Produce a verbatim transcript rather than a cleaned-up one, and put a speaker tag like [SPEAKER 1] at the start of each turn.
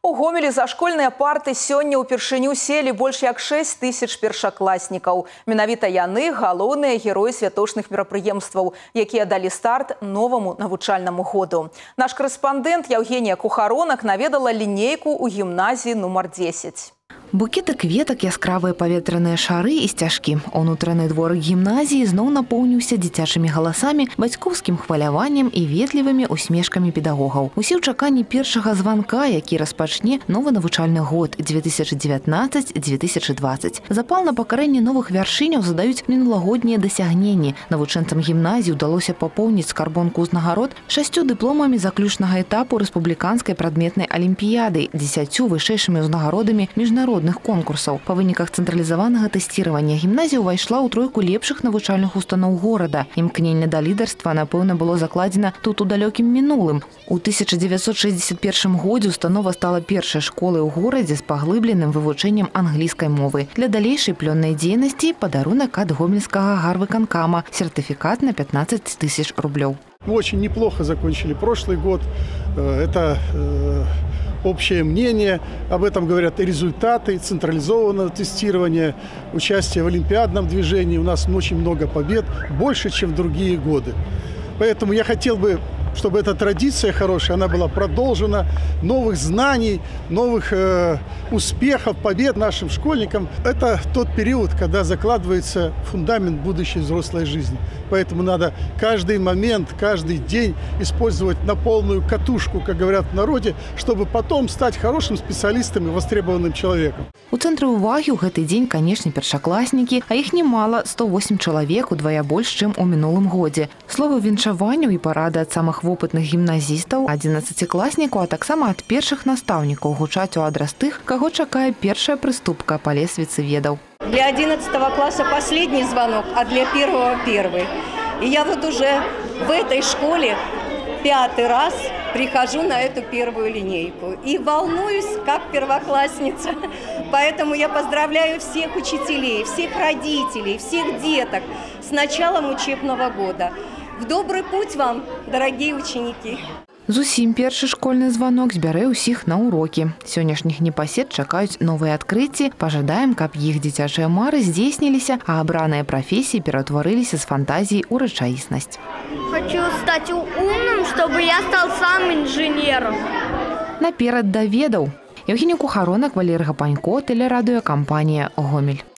[SPEAKER 1] У Гомелі за школьныя парты сёння ўпершыню селі больш як шэсць тысяч першакласнікаў. Менавіта яны галоўныя героі святочных мерапрыемстваў, якія далі старт новаму навучальнаму году. Наш корэспандэнт Евгения Кухаронак наведала лінейку ў гімназіі нумар дзесяць.
[SPEAKER 2] Букеты кветак, яскравыя паветраныя шары і сцяжкі. Унутраны дворык гімназіі зноў напоўніўся дзіцячымі галасамі, бацькоўскім хваляваннем і ветлівымі усмешкамі педагогаў. Усе ў чаканні першага званка, які распачне новы навучальны год дзве тысячы дзевятнаццаць - дзве тысячы дваццаць. Запал на пакарэнне новых вяршыняў задаюць мінулагоднія дасягненні. Навучэнцам гімназіі ўдалося папоўніць скарбонку ўзнагарод шасцю дыпломамі заключнага этапу рэспубліканскай прадметнай алімпіяды, дзесяцю вышэйшымі ўзнагародамі міжнародных конкурсаў. Па выніках цэнтралізаванага тэсціравання гімназія ўвайшла ў тройку лепшых навучальных устаноў горада. Імкненне да лідарства, напэўна, было закладзена тут у далёкім мінулым. У тысяча дзевяцьсот шэсцьдзесят першым годзе установа стала першай школай у горадзе з паглыбленым вывучэннем англійскай мовы. Для далейшай плённай дзейнасці падарунак ад гомельскага гарвыканкама, сертыфікат на пятнадцать тысяч рублёў.
[SPEAKER 3] Мы очень неплохо закончили прошлый год. Это общее мнение. Об этом говорят и результаты централизованного тестирования, участие в олимпиадном движении. У нас очень много побед, больше, чем в другие годы. Поэтому я хотел бы, чтобы эта традиция хорошая, она была продолжена, новых знаний, новых э, успехов, побед нашим школьникам. Это тот период, когда закладывается фундамент будущей взрослой жизни. Поэтому надо каждый момент, каждый день использовать на полную катушку, как говорят в народе, чтобы потом стать хорошим специалистом и востребованным человеком.
[SPEAKER 2] У цэнтры ўвагі ў гэты дзень, канешне, першакласнікі, а іх немало – сто восемь чалавек, удвая больш, чым у мінулым годзе. Словы віншаванняў і парады ад самых вопытных гімназістаў, адзінаццацікласнікаў, а таксама ад першых настаўнікаў гучаць у адрас тых, каго чакае першая прыступка па лесвіцы ведаў.
[SPEAKER 4] Для одиннадцатого класса последний звонок, а для первого первый. И я вот уже в этой школе пятый раз прихожу на эту первую линейку и волнуюсь, как первоклассница. Поэтому я поздравляю всех учителей, всех родителей, всех деток с началом учебного года. В добрый путь вам, дорогие ученики!
[SPEAKER 2] Зусім першы школьны званок збярэ ўсіх на урокі. Сённяшніх непасед чакаюць новыя адкрыцці. Пажадаем, каб іх дзіцячыя мары здзейсніліся, а абраныя прафесіі ператварыліся з фантазіі ў рэчаіснасць.
[SPEAKER 5] Хочу стать умным, чтобы я стал сам инженером.
[SPEAKER 2] Наперад да ведаў. Евгения Кухаронак, Валерий Гапанько, телерадиокомпания «Гомель».